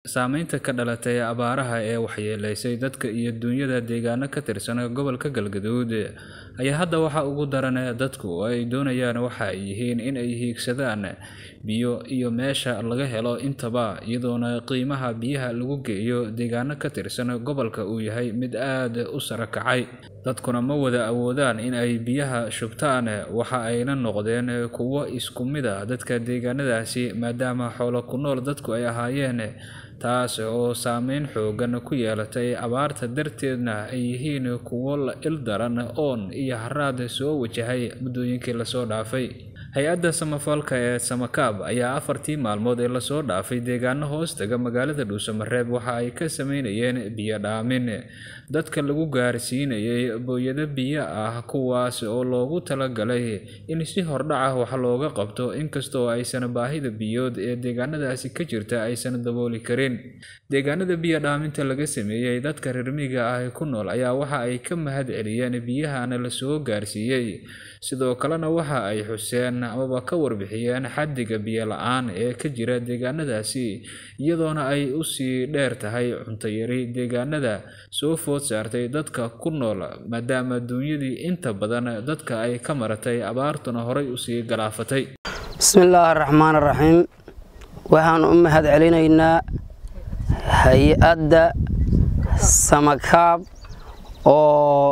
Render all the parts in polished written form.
Saamaynta ka dhalatay abaaraha ee waxyeeleysay dadka iyo dunyada deegaano ka tirsan gobolka Galgaduud ayaa hadda waxa ugu daran dadku ay doonayaan waxa ay yihiin in ay hiigsadaan biyo iyo meesha laga helo intaba iyadoona qiimaha biyaha lagu geeyo deegaano ka tirsan gobolka uu yahay mid aad u sare kacay dadkuna ma wada awoodaan in ay biyaha shubtaan waxa ayna noqdeen kuwo isku mid ah dadka deegaanadaasi maadaama xoolo ku nool dadku ay ahaayeen taas oo saameyn xoogan ku yeelatay abaarta darteedna ay yihiin kuwo la ildaran oon iyo haraad soo wajahay muddooyinkii la soo dhaafay hay-adda samafalka ee Samakaab ayaa 4 maalmood ee la soo dhaafay deegaano hoostaga magaalada Dhuusamareeb waxa ay ka sameynayeen biyo dhaamin dadka lagu gaarsiinayay booyada biyo ah kuwaas oo loogu talagalay in si hordhac ah wax looga qabto inkastoo aysan baahida biyood ee deegaanadaasi ka jirta aysan dabooli karin deegaanada biyo dhaaminta laga sameeyay dadka reer miyiga ah ku nool ayaa waxa ay ka mahad celiyeen biyaha la soo gaarsiiyay sidoo kalena waxa ay xuseen ama ka warbixiyeen xaddiga biyo la'aan ee ka jira deegaanadaasi iyadoona ay u sii dheer tahay cunto yari deegaanada soo food saartay dadka ku nool maadaama dunyadii inta badan dadka ay ka maratay abaartuna horay u sii galaafatay bismillaahir rahmaanir rahiim waxaan u mahad celinaynaa hay-adda Samakaab oo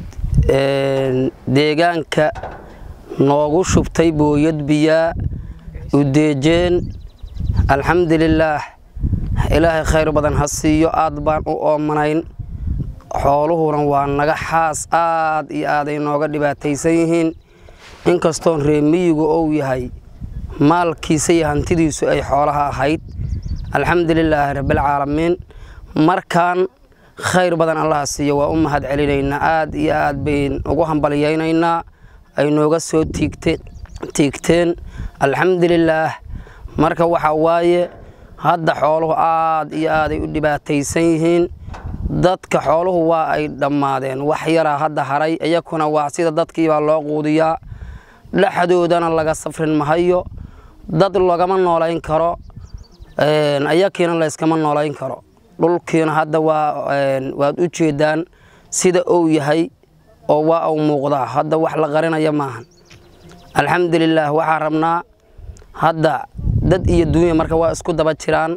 deegaanka noogu shubtay booyad biya u deejeen alxamdulillaah ilaahay khayr badan ha siiyo aad baan u oomanayn xooluhuna waa naga xaas aad iyo aad ay nooga dhibaataysan yihiin inkastoo reemiyigu uu yahay maalkiisa iyo hantidiisu ay xoolaha ahayd alxamdulillaah rabbil caalamiin markaan khayr badan allah siiyo waa u mahad celinaynaa aad iyo aad bayn ugu hambaliyaynaynaa ay nooga soo tiigteen alxamdulillaah marka waxa waaye hadda xooluhu aad iyo aad ay u dhibaataysan yihiin dadka xooluhu waa ay dhammaadeen wax yara hadda haray iyakuna waa sida dadkii baa loo quudiyaa dhaxdoodana laga safrin mahayo dad lagama noolayn karo ayakiina la iskama noolayn karo dhulkiina hadda waad u jeedaan sida uu yahay oo waa uu muuqdaa hadda wax la qarinaya maahan alxamdulillaah waxaan rabnaa hadda dad iyo dunya marka waa isku daba jiraan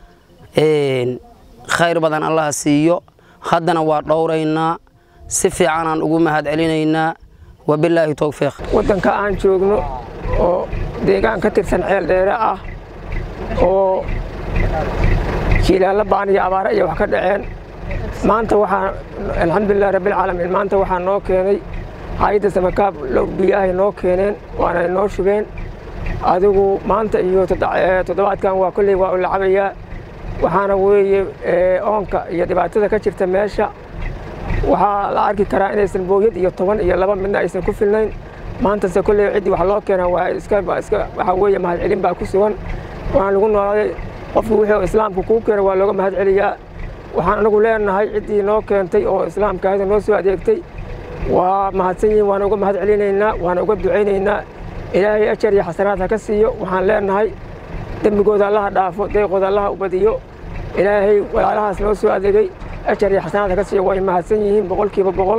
khayr badan allah siiyo haddana waa dhowraynaa si fiican aan ugu mahad celinaynaa wabilaahi tawfiiq wadanka aan joogno oo deegaan ka tirsan ceel dheere ah oo jiilaala baan iyo abaara iyo wax ka dhaceen maanta waxaan alxamdulillaah rabbil caalamiin maanta waxaan noo keenay hay'adda Samakaab biyaha noo keeneen waana noo shubeen adigu maanta iyo toddobaadkan waa kulli waa u lacabayaa waxaana weeye oonka iyo dhibaatada ka jirta meesha waxaa la arki karaa inaysan booyad iyo 10 iyo 2 midna aysan ku filnayn maanta se kulli cidi wax loo keenaa waa iska waxa weeye mahad celin baa ku sugan waxaan lagu noolaaday qofku wuxuu islaamku ku keenay waa looga mahad celiyaa waxaan anagu leenahay cidii noo keentay oo islaamka ah noo soo adeegtay waa mahadsan yihiin waan uga mahad celinaynaa waan uga duceynaynaa ilaahay ajar iyo xasanaad ha ka siiyo waxaan leenahay dambigooda Allah dhaafo deeqooda Allah u badiyo ilaahay walaalahaas noo soo adeegay ajar iyo xasanaad ha ka siiyo way mahadsan yihiin boqolkiiba boqol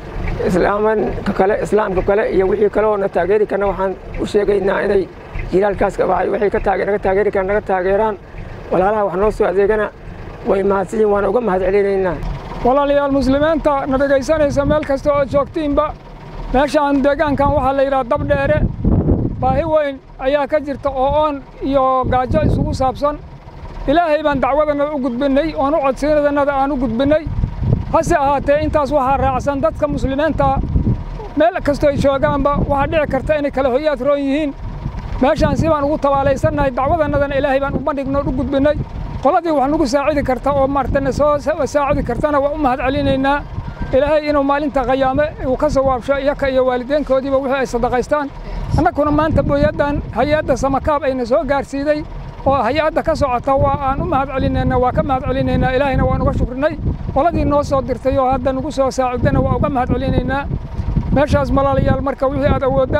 islaamka kale iyo wixii kale oo na taageeri karna waxaan u sheegaynaa inay jiilaalkaas waxay ka taageeri karaan naga taageeraan walaalaha wax noo soo adeegana way mahadsan yihiin waan uga mahad celinaynaa walaalayaal muslimiinta na dhagaysanaysa meel kasta oo joogtiinba meeshaan deegaankan waxaa la yidhaha dab dheere baahi weyn ayaa ka jirta oo oon iyo gaajo isugu saabsan ilaahay baan dacwadannada u gudbinnay oon u codsiinadannada aan u gudbinnay hase ahaatee intaas waxaa raacsan dadka muslimiinta meel kastoo ay joogaanba waxaa dhici karta inay kala hoyaad roon yihiin meeshaan si baan ugu tabaalaysannahay dacwadannadana ilaahay baan u bandhignoo u gudbinnay qoladii wax nagu saacidi karta oo maartana soo saacidi kartana waa u mahad celinaynaa ilaahay inuu maalinta qiyaame uu ka sawaabsho iyaka iyo waalideenkoodiiba wixii ay sadaqaystaan annaguna maanta booyadan hay-adda Samakaab ayna soo gaarsiiday oo hay-adda ka socota waa aan u mahad celinaynaa waa ka mahad celinaynaa ilaahayna waan uga shukrinay qoladii noo soo dirtay oo hadda nagu soo saacidana waa uga mahad celinaynaa meeshaas malaalayaal marka wixii aad awoodaan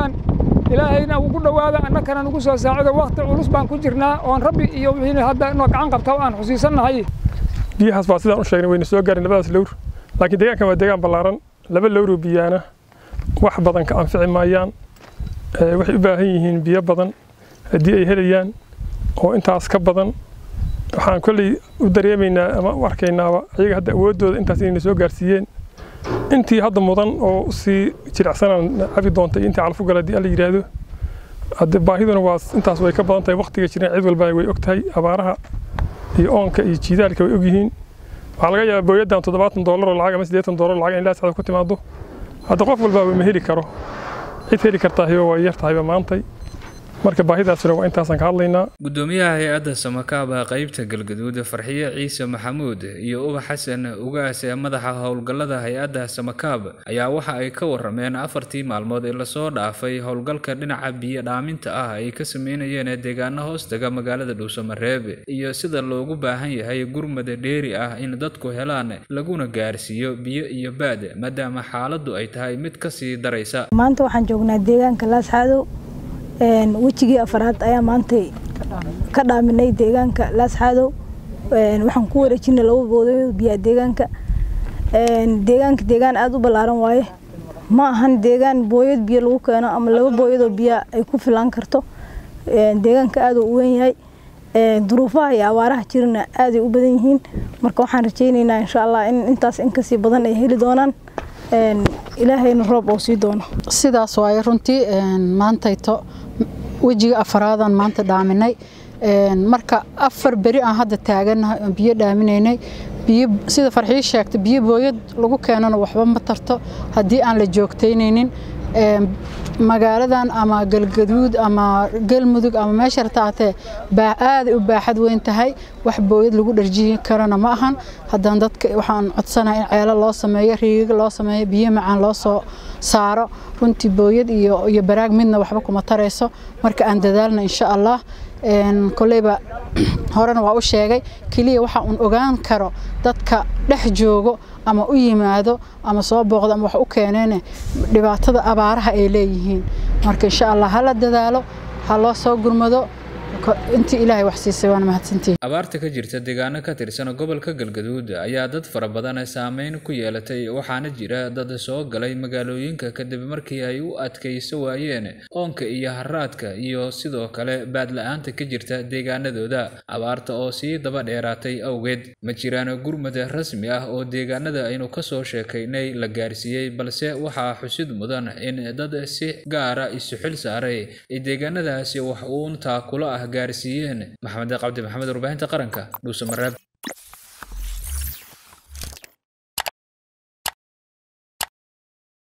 ilaahayna ugu dhawaada annakana ugu soo saacido waqti culus baan ku jirnaa oon rabbi iyo wixii hadda inoo gacan qabta aan xusiisannahay biyahaas baa sidaan u sheegnay wayna soo gaareen labadaas lowr laakiin deegaankan waa deegaan ballaaran laba lowr oo biyaana wax badan ka anfici maayaan waxay u baahan yihiin biyo badan haddii ay helayaan oo intaas ka badan waxaan kolley u dareemaynaa ama u arkaynaaba iyaga hadda awooddooda intaas inayna soo gaarsiiyeen intii hadda mudan oo sii jiracsanaan cabi doonta iyo intii calfu gala haddii alla yidhaahdo hadde baahiduna waa intaas way ka badan tahay waqtiga jireen cid walba way og tahay abaaraha iyo oonka iyo jiidaalka way og yihiin waxaa laga yaabaa booyaddan $70 oo lacag ama $80 lacag in ilaa sacad ku timaado hadda qof walba ma heli karo cid heli kartaa waa yar tahayba maantay marka baahidaasina waa intaasaan ka hadlaynaa gudoomiyaha hay'adda samakaaba qaybta galgaduud Farxiye Ciise Maxamuud iyo Ubax Xasan Ugaas ee madaxa howlgallada hay'adda samakaab ayaa waxa ay ka warameen 4 maalmood ee la soo dhaafay howlgalka dhinaca biyo dhaaminta ah ay ka sameynayeen deegaano hoostaga magaalada Dhuusamareeb iyo sida loogu baahan yahay gurmad dheeri ah in dadku helaan laguna gaarsiiyo biyo iyo baad maadaama xaaladdu ay tahay mid ka sii daraysa maanta waxaan joognaa deegaanka Laasxadow wajigii afraad ayaa maanta ka dhaaminay deegaanka Laasxadow waxaan ku wareejinay laba boodood biyo deegaan aad u ballaaran waaye ma ahan deegaan booyad biyo lagu keeno ama laba booyad oo biyo ay ku filan karto deegaanka aad u weyn yahay duruufaha iyo abaaraha jirna aad ay u badan yihiin marka waxaan rajaynaynaa insha Allah in intaas in ka sii badan ay heli doonaan ilaahayna roob oo sii doono sidaas way runtii maantayto wajiga afraadan maanta dhaaminay marka 4 bari aan hadda taaganahay biyo dhaaminaynay biyo sida Farxiye sheegtay biyo booyad lagu keenano waxba ma tarto hadii aan la joogteynaynin magaaladan ama galgaduud ama galmudug ama meesha taatee baa aad u baaxad weyn tahay wax booyad lagu dharjiin karana ma ahan haddaan dadka waxaan codsanahay in ceelo loo sameeyo riigag loo sameeyo biyo macaan loo soo saaro runtii booyad iyo baraag midna waxba kuma tarayso marka aan dadaalna insha Allah koleyba horena waa u sheegay kaliya waxa uu ogaan karo dadka dhex joogo ama u yimaado ama soo booqdo ama wax u keeneen dhibaatada abaaraha ay leeyihiin marka insha Allah hala dadaalo ha loo soo gurmado intii Ilaahay wax siisay waan mahadsantii abaarta ka jirta deegaano ka tirsan gobolka Galgaduud ayaa dad fara badan saameyn ku yeelatay waxaana jira dad soo galay magaalooyinka kadib markii ay u adkayso waayeen oonka iyo haraadka iyo sidoo kale baad la'aanta ka jirta deegaanadooda abaarta oo si daba dheeraatay awgeed ma jiraan gurmad rasmi ah oo deegaanada aynu ka soo sheekaynay la gaarsiiyay balse waxa xusid mudan in dad si gaar ah isu xil saaray deegaanadaasi wax uun taakula gaarsiiyeen maxamed cabdi maxamed warbaahinta qaranka Dhuusamareeb